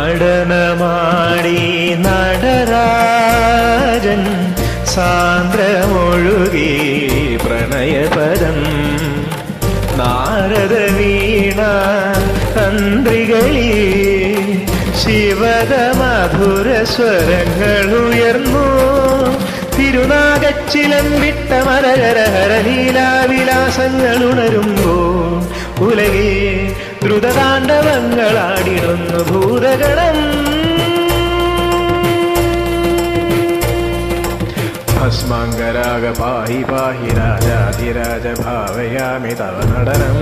നടനമാടി നടരാജൻ സാന്ദ്രമൊഴുകി പ്രണയപദം നാരദ വീണ തന്ത്രികളി ശിവദ മധുര സ്വരങ്ങൾ ഉയർന്നു തിരുനാഗച്ചിലം വിട്ട മരഹര ലീലാവിലാസങ്ങൾ ഉണരുമ്പോൾ ഉലകേ ദ്രുതതാണ്ഡവങ്ങളാടിടുന്നു ഭൂതഗണം ഭസ്മാംഗരാഗ പാഹി പാഹി രാജാധിരാജ ഭാവയാമി തവ നടനം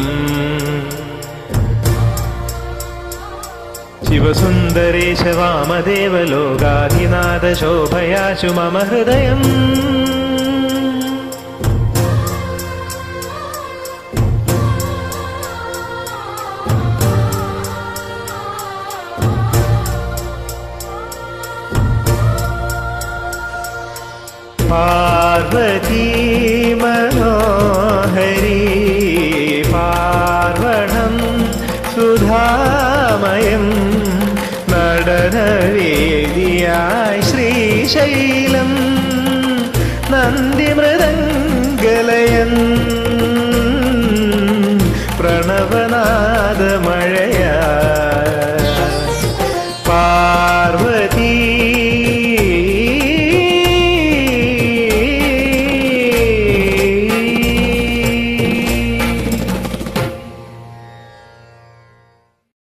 ശിവസുന്ദരേശ വാമദേവ ലോകാധിനാഥ ശോഭയാശു മമ ഹൃദയം പാർവതീ മനോഹരി പാർവണം സുധാമയം നടനവേദിയായി ശ്രീശൈലം നന്ദിമൃദംഗലയൻ പ്രണവനാദമയ